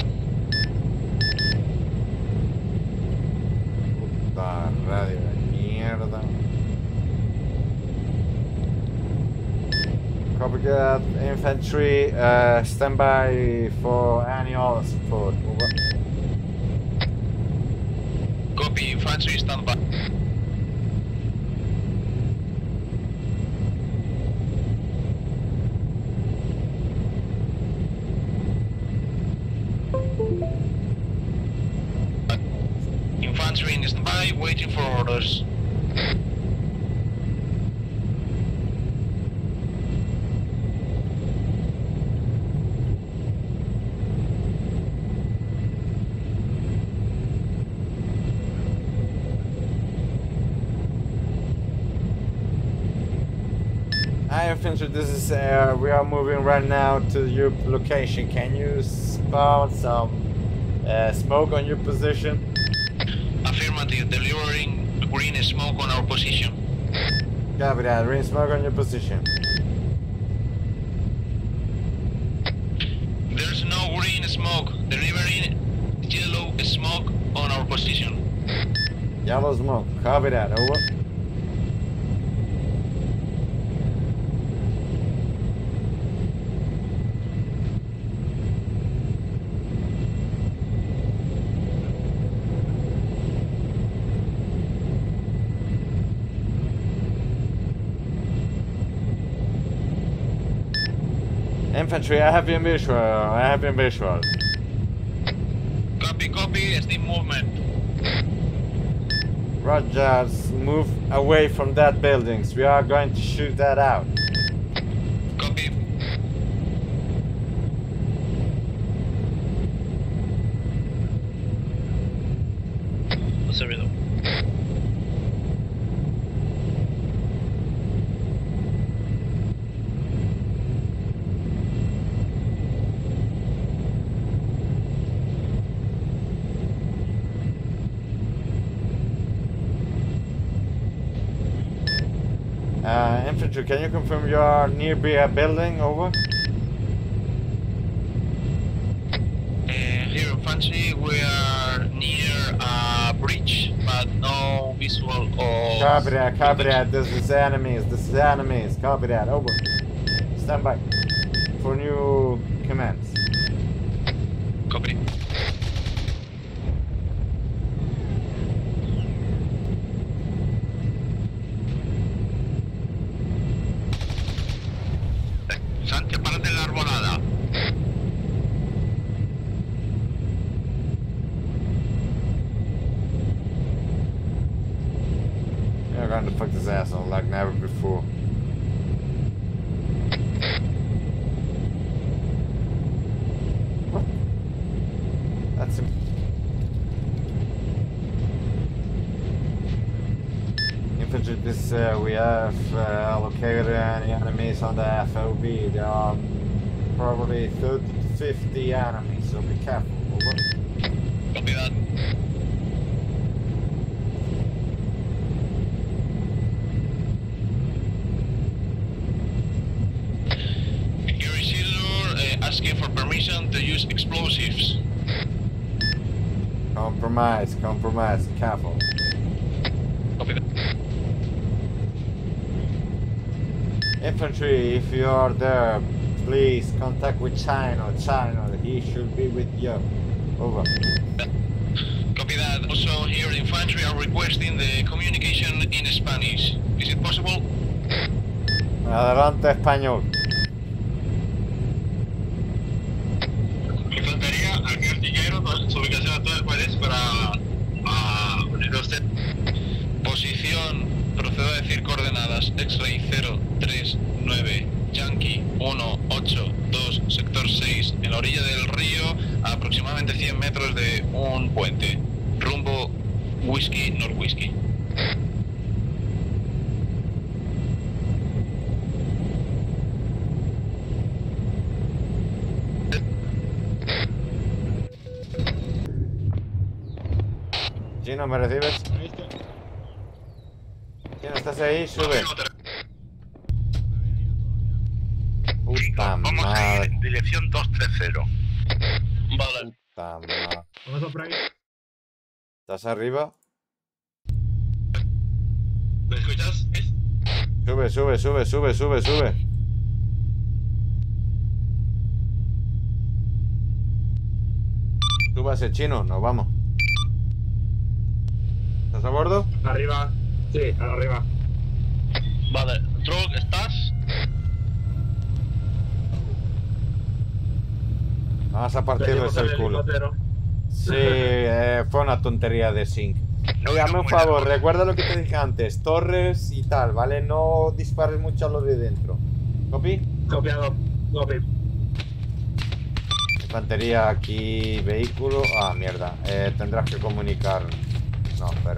S1: Puta radio de mierda. Copy that. Infantry, stand by for any other support. Over.
S10: Copy, infantry, stand by. Infantry in standby, waiting for orders.
S1: Infantry, this is we are moving right now to your location. Can you spawn some smoke on your position?
S10: Affirmative, delivering green smoke on our position.
S1: Copy that, green smoke on your position.
S10: There's no green smoke, delivering yellow smoke on our position.
S1: Yellow smoke, copy that, over. Infantry, I have you in visual.
S10: Copy, SD movement.
S1: Roger, move away from that buildings. We are going to shoot that out.
S10: Copy. Sorry, though.
S1: Infantry, can you confirm you are nearby a building? Over.
S10: Here, infantry, we are near a bridge, but no visual of...
S1: Copy that. This is enemies. Copy that. Over. Stand by for new commands.
S10: Copy. Sánchez, párate en la arbolada.
S1: You're going to fuck this asshole like never before. What? That's him. Infantry, this we have located any enemies on the FOB. There are probably 30 to 50 enemies, so be careful. Over.
S10: Copy that. Here is Isidore asking for permission to use explosives.
S1: Compromise, careful.
S10: Copy that.
S1: Infantry, if you are there, please contact with Chino. He should be with you. Over.
S10: Copy that. Also, here the infantry are requesting the communication in Spanish. Is it possible?
S1: Adelante, español.
S10: Procedo a decir coordenadas. X-Ray 039, Yankee 182, sector 6, en la orilla del río, a aproximadamente 100 metros de un puente. Rumbo Whisky, North Whisky.
S1: Chino, ¿me recibes? Chino, ¿estás ahí? Sube. Puta madre.
S9: Dirección 230.
S10: Vale.
S1: Puta madre.
S4: Vamos a por ahí.
S1: ¿Estás arriba?
S10: ¿Me escuchas?
S1: Sube, sube, sube, sube, sube, sube. Súbase, Chino, nos vamos. ¿Estás a bordo?
S4: Arriba. Sí, arriba.
S10: Vale. Drog, ¿estás?
S1: Vamos a partirles el culo. Sí, fue una tontería de Sync. Dígame un favor, recuerda lo que te dije antes. Torres y tal, ¿vale? No dispares mucho a lo de dentro. ¿Copy?
S4: Copiado. Copy.
S1: Infantería aquí, vehículo. Ah, mierda. Tendrás que comunicar. No, espera.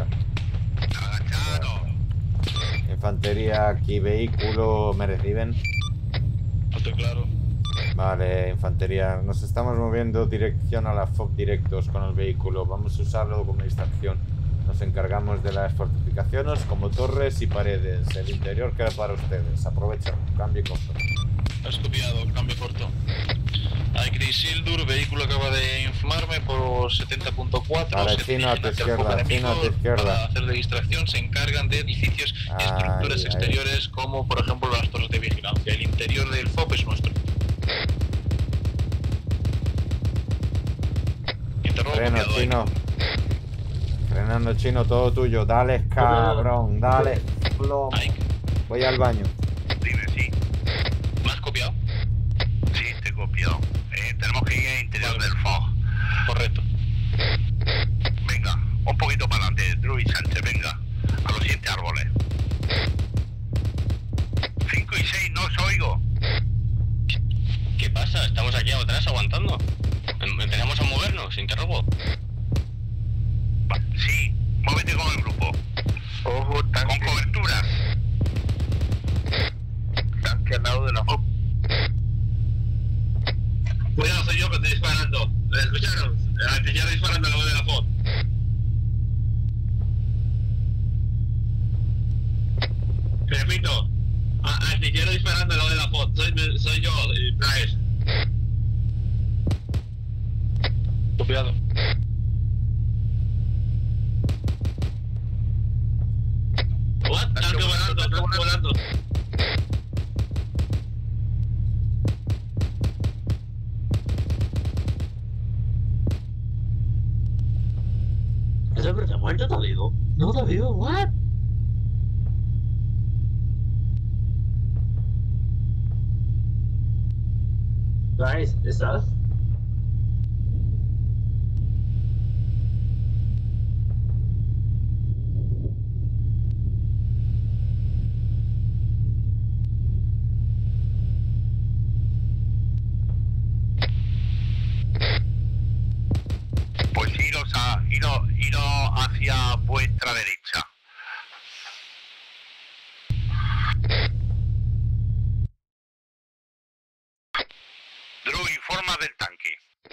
S1: Infantería aquí, vehículo. ¿Me reciben?
S10: No estoy claro.
S1: Vale, infantería. Nos estamos moviendo dirección a la FOB directos con el vehículo. Vamos a usarlo como distracción. Nos encargamos de las fortificaciones como torres y paredes. El interior queda para ustedes. Aprovechen. Cambio corto.
S10: Has copiado, cambio corto. Sildur, vehículo acaba de informarme por 70.4.
S1: Vale, Chino a tu izquierda, Chino a tu izquierda.
S10: Para hacer de distracción se encargan de edificios y estructuras exteriores como por ejemplo las torres de vigilancia. El interior del FOB es nuestro.
S1: Freno, Chino. Frenando, Chino, todo tuyo. Dale, cabrón, dale. Voy al baño.
S9: Dime, sí.
S10: ¿Me has copiado?
S9: Sí, te he copiado. Tenemos que ir al interior del FOB.
S10: Correcto.
S9: Venga, un poquito para adelante, Drew y Sánchez, venga. A los siguientes árboles. 5 y 6, no os oigo.
S10: ¿Qué pasa? Estamos aquí atrás aguantando. Empezamos a movernos, interrogo.
S9: Sí, muévete con el grupo.
S6: Ojo, tanque.
S9: Con coberturas.
S6: Tanque al lado de la FOB.
S4: Cuidado, soy yo que estoy disparando. ¿Escucharon? Artillero disparando al lado de la FOB. Repito. Artillero disparando al lado de la FOB. Soy yo, Bryce.
S10: Copiado.
S4: What? Tanque volando. ¿Ese hombre está muerto? ¿Está vivo? No, está vivo, what? Guys, ¿estás?
S9: Pues iros hacia vuestra derecha. Drew, informa del tanque.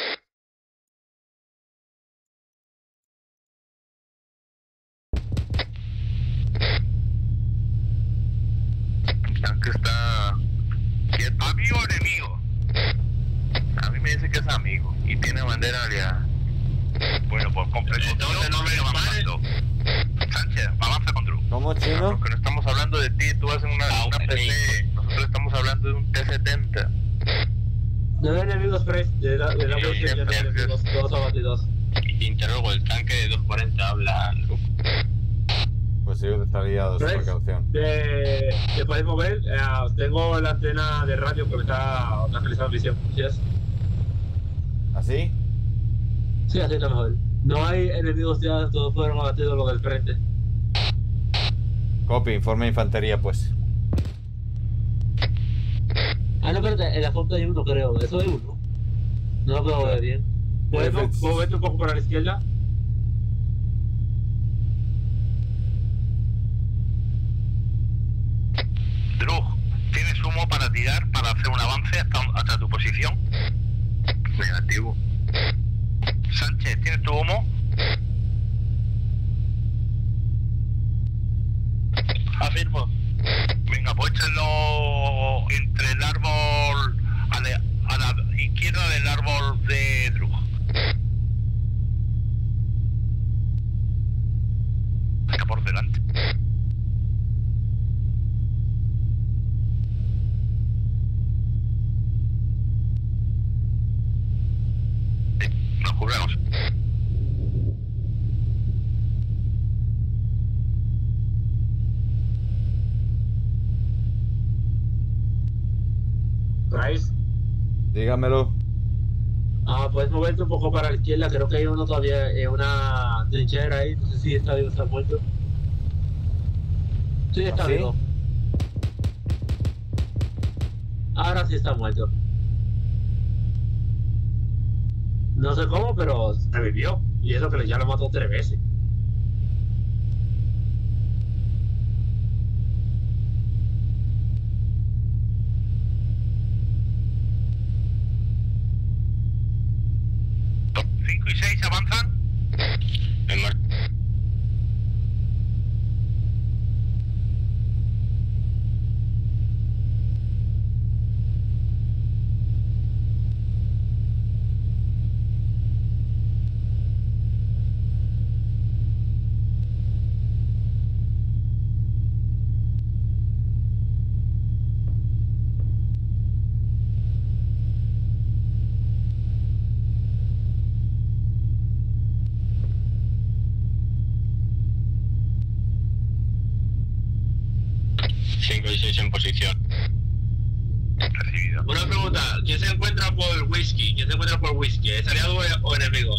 S6: El tanque está...
S9: ¿Amigo o enemigo?
S6: A mí me dice que es amigo y tiene bandera aliada.
S9: Bueno, pues completo. Entonces no me avanzando. Sánchez, avanza con Drew.
S1: ¿Cómo, Chino?
S6: Porque no estamos hablando de ti, tú haces una PC. Nosotros estamos hablando de un T-70.
S4: No hay enemigos, Price. De la búsqueda ya no hay enemigos. Todos abatidos.
S10: Interrogo, el tanque de 240 habla.
S1: Pues sí, está liado, es precaución.
S4: ¿Te puedes mover? Tengo la antena de radio porque está actualizando visión. ¿Sí es?
S1: ¿Así?
S4: Sí, así está mejor. No hay enemigos ya, todos fueron abatidos los del frente.
S1: Copy, informe de infantería, pues.
S4: Ah, no, espérate, en la foto hay uno, creo. Eso es uno. No lo puedo ver bien. ¿Puedo verte un poco para la izquierda?
S10: Drug, ¿tienes humo para tirar para hacer un avance hasta tu posición? Negativo. Sánchez, ¿tienes tu humo? Afirmo. Venga, pues échalo entre el árbol a la izquierda del árbol de Drug. Acá por delante. Nos cubrimos.
S4: ¿Traes?
S1: Dígamelo.
S4: Puedes moverte un poco para la izquierda. Creo que hay uno todavía en una trinchera ahí. No sé si está vivo o está muerto. Sí, está vivo. Ahora sí está muerto. No sé cómo, pero revivió. Y eso que ya lo mató 3 veces.
S10: ¿5 y 6 avanzan? En marcha. En posición. Recibido. Una pregunta, ¿quién se encuentra por whisky? ¿Quién se encuentra por whisky? ¿Es aliado o enemigo?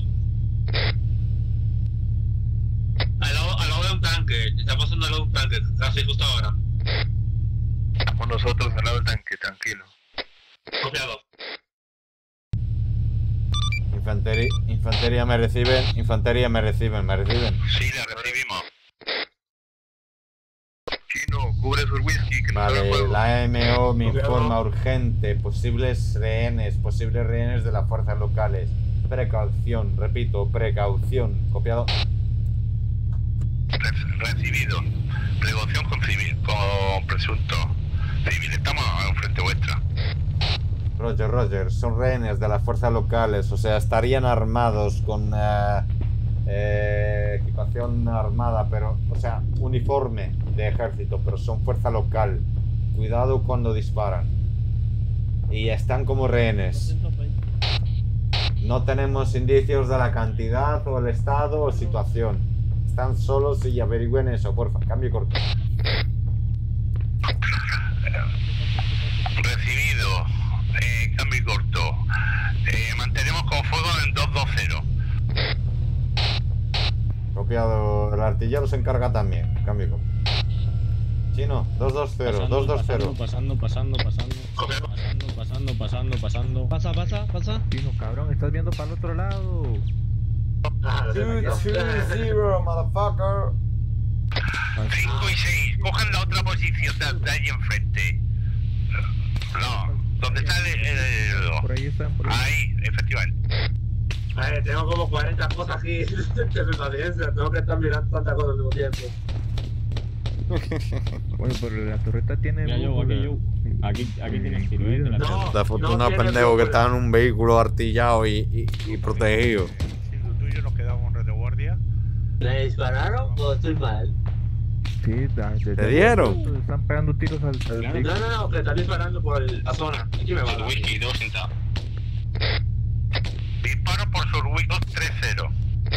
S10: Al lado de un tanque, está pasando al lado de un tanque, casi justo ahora. Estamos nosotros al lado del tanque, tranquilo. Copiado.
S1: Infantería me reciben, me reciben.
S10: Sí, la recibimos. Chino, cubre su whisky. Que
S1: vale,
S10: no
S1: la AMO me informa urgente. Posibles rehenes de las fuerzas locales. Precaución, repito, precaución. Copiado.
S10: Recibido. Precaución con presunto civil. Estamos enfrente vuestra.
S1: Roger. Son rehenes de las fuerzas locales. O sea, estarían armados con equipación armada, pero, o sea, uniforme de ejército, pero son fuerza local. Cuidado cuando disparan. Y están como rehenes. No tenemos indicios de la cantidad o el estado o situación. Están solos y averigüen eso, porfa. Cambio corto.
S10: Recibido. Cambio corto. Mantenemos con fuego en 220.
S1: Copiado. El artillero se encarga también. Cambio corto. Chino, 220, 220.
S6: Pasa. Chino, cabrón, estás viendo para el otro lado.
S1: 220, motherfucker.
S10: 5 y 6, cojan la otra posición de ahí enfrente. No, ¿dónde está el...?
S6: Por ahí están, por ahí.
S10: Ahí, efectivamente.
S4: Tengo como 40 cosas aquí de mi paciencia. Tengo que estar mirando tantas cosas al mismo tiempo.
S6: Bueno, pero la torreta tiene...
S8: Aquí tienes tiro, ¿eh?
S1: De afortunado pendejo que está en un vehículo artillado y protegido.
S12: Si lo tuyo nos quedamos en red de guardia.
S4: ¿Le dispararon o estoy mal?
S6: Sí,
S1: ¿te dieron?
S6: Están pegando tiros al vehículo.
S4: No, que están disparando por la zona. Aquí me va.
S10: Whisky 260. Disparo por Surway 230.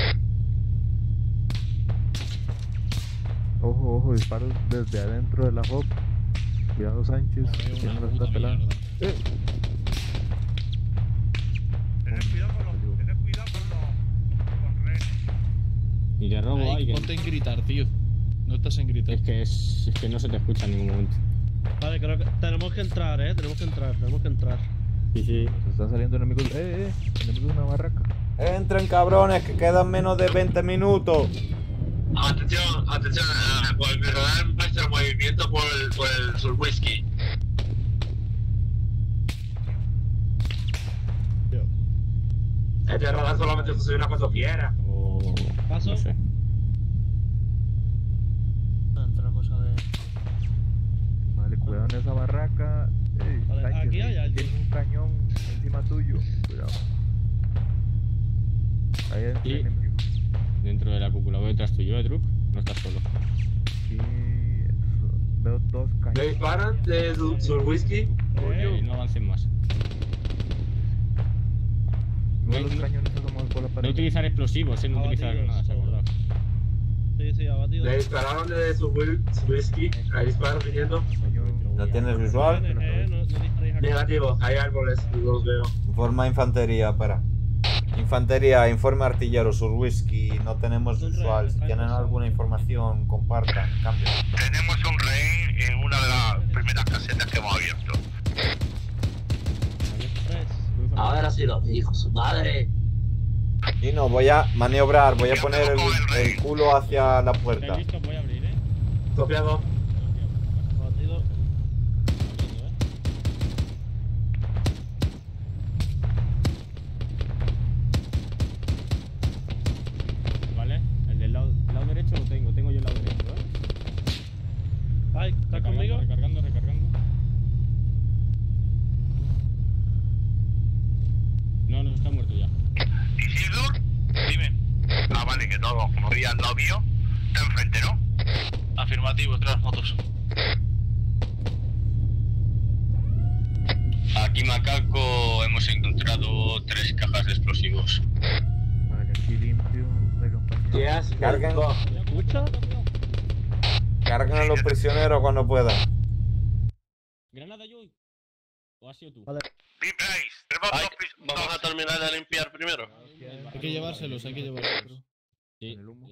S6: Ojo, disparos desde adentro de la hop. Cuidado, Sánchez.
S12: Tened cuidado con rehenes.
S8: Y de robo hay.
S11: Ponte en gritar, tío. No estás en grito.
S8: Es que no se te escucha en ningún momento.
S2: Vale, creo que tenemos que entrar, tenemos que entrar.
S8: Sí, sí.
S6: Se está saliendo enemigos. Enemigos de una barraca.
S1: Entren, cabrones, que quedan menos de 20 minutos.
S4: Atención, por el radar muestra movimiento por el Sur Whisky. Este radar solamente funciona cuando quiera.
S2: ¿Paso?
S8: No sé.
S2: Entramos a ver.
S6: Vale, cuidado en esa barraca.
S2: Vale,
S6: Sánchez,
S2: aquí hay alguien.
S6: Tiene un cañón encima tuyo. Cuidado. Ahí hay
S8: Sí.
S6: enemigo.
S8: Dentro de la cúpula. Voy detrás tuyo, Druk. No estás solo.
S6: Aquí veo dos
S4: ¿Le
S6: cañones.
S4: disparan de Sur Whisky?
S8: No avancen más.
S6: Veo los cañones asomados por la
S8: No
S6: pared.
S8: utilizar explosivos, no utilizar granadas, acordado.
S2: Sí, abatido.
S4: Le dispararon de Sur Whisky. Hay disparos viniendo.
S1: ¿No tienes visual?
S2: No disparéis aquí.
S4: Negativo, hay árboles, los veo.
S1: Informa infantería, para. Infantería, informe artillero, Sur Whisky, no tenemos visual. Si tienen alguna información, compartan, cambien.
S9: Tenemos un rehén en una de las primeras casetas que hemos abierto.
S4: Ahora sí lo dijo su madre.
S1: Y no, voy a maniobrar, voy a poner el culo hacia la puerta.
S8: ¿Estáis listos? Voy a abrir,
S4: Copiado.
S2: Abatido.
S8: Vale, el del lado derecho lo tengo yo el lado derecho,
S2: Ay, ¿estás conmigo?
S8: Recargando. No, está muerto ya.
S9: Isildur, dime. Ah, vale, que todo, como veía el novio, está enfrente, ¿no?
S10: Afirmativo, tras motos. Aquí Macaco hemos encontrado 3 cajas de explosivos.
S6: Vale, aquí limpio. De compañía.
S4: ¿Qué haces?
S1: Carguen.
S2: ¿Me escucha?
S1: Carguen a los prisioneros cuando puedan.
S8: ¿Granada, Joy? ¿O has sido tú?
S2: Vale.
S9: Bryce, tenemos
S10: Vamos a terminar de limpiar primero.
S11: Hay que llevárselos,
S8: Sí.
S6: En el humo.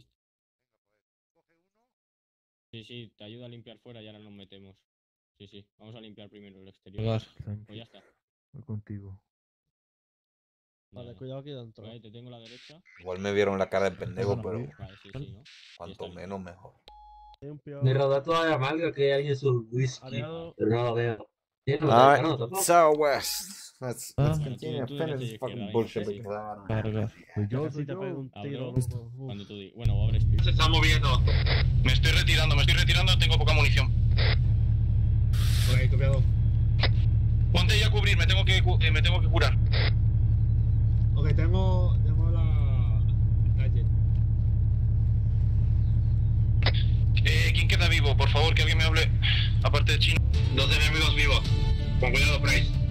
S8: Sí, te ayuda a limpiar fuera y ahora nos metemos. Sí, vamos a limpiar primero el exterior.
S6: Sánchez,
S8: Pues ya está.
S6: voy contigo.
S2: Vale, cuidado aquí dentro.
S8: Vale, te tengo la derecha.
S1: Igual me vieron la cara de pendejo, pero
S8: Vale, sí, ¿no?
S1: cuanto menos mejor.
S2: Limpio.
S4: Mi radar todavía marca que hay alguien Sur Whisky.
S2: Aliado.
S4: Pero no lo veo.
S1: Alright, southwest. Let's continue.
S8: tú
S1: Finish
S8: de
S1: this fucking
S8: izquierda,
S1: bullshit
S8: sí.
S1: because I don't
S11: Carga.
S2: Casi te pego un tiro.
S8: Abro cuando tú digas. Bueno, abres tú.
S4: Se está moviendo.
S10: Me estoy retirando, tengo poca munición.
S4: Ok, copiado.
S10: Ponte ya a cubrir, me tengo que curar.
S4: Ok, tengo la calle.
S10: ¿Quién queda vivo? Por favor, que alguien me hable. Aparte de Chino.
S4: 2 enemigos vivos. Con cuidado, Price.